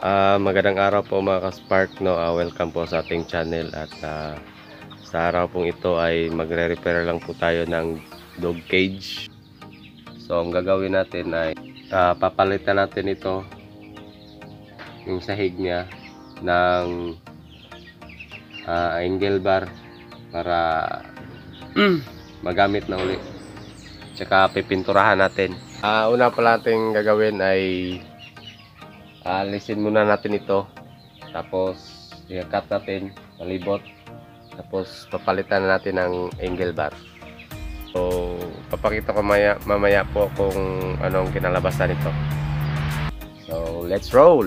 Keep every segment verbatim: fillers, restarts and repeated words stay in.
Ah, magandang araw po mga ka-Spark, no. Ah, welcome po sa ating channel at ah, sa araw pong ito ay magre-repair lang po tayo ng dog cage. So ang gagawin natin ay ah, papalitan natin ito, yung sahig niya, ng ah, angle bar para magamit na uli. Tsaka pipinturahan natin. Ah, una pala natin gagawin ay alisin muna natin ito, tapos i-cut natin palibot, tapos papalitan na natin ng angle bar. So papakita ko maya, mamaya po kung anong kinalabasan nito. So let's roll.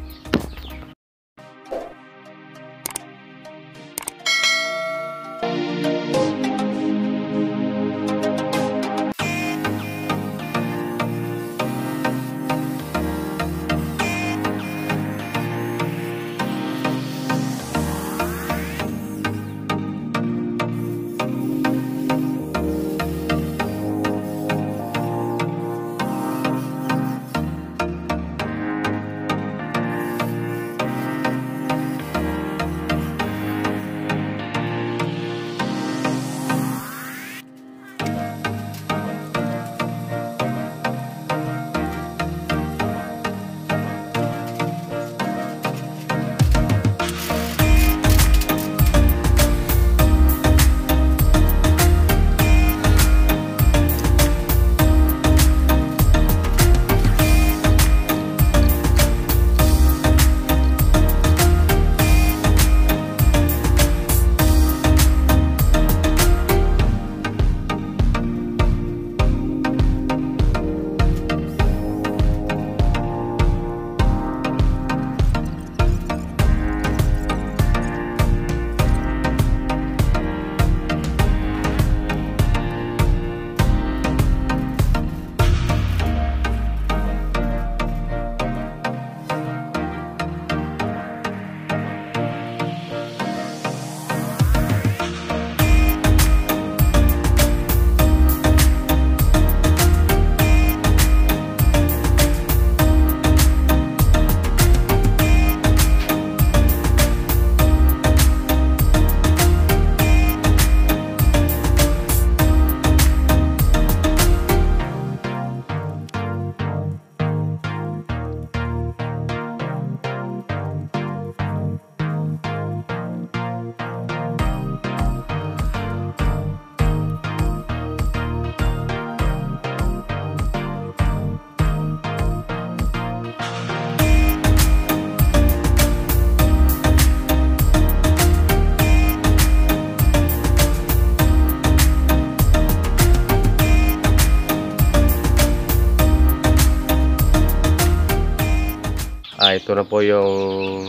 Ah, ito na po yung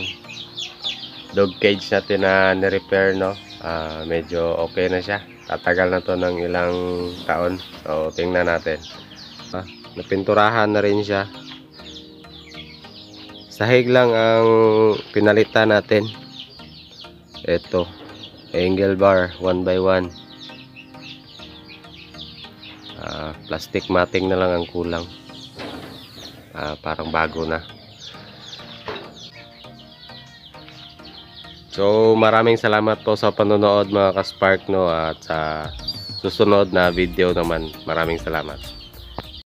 dog cage natin na ni-repair, no. Ah, medyo okay na siya. Tatagal na to ng ilang taon. So, tingnan natin. Ah, napinturahan na rin siya. Sahig lang ang pinalitan natin. Ito, angle bar one by one. Ah, plastic matting na lang ang kulang. Ah, parang bago na. So maraming salamat po sa panonood mga ka-Spark, no, at sa susunod na video naman maraming salamat.